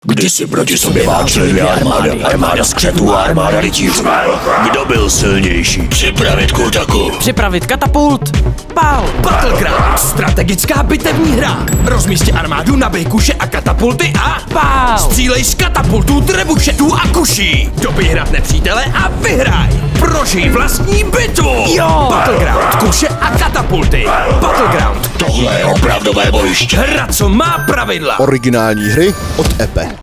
Kdy si proti sobě válčily dvě armády, armáda skřetů a armáda rytířů. Kdo byl silnější? Připravit kůtaku. Připravit katapult. Pál. Battleground, strategická bitevní hra. Rozmístí armádu, nabij kuše a katapulty a Pál. střílej z katapultů, trebušetů a kuší. Dobij hrad nepřítele a vyhraj. Prožij vlastní bitvu. Jo. Battleground, kuše a katapulty. Battleground, Tohle je opravdové bojiště. hra, co má pravidla. Originální hry od Epe.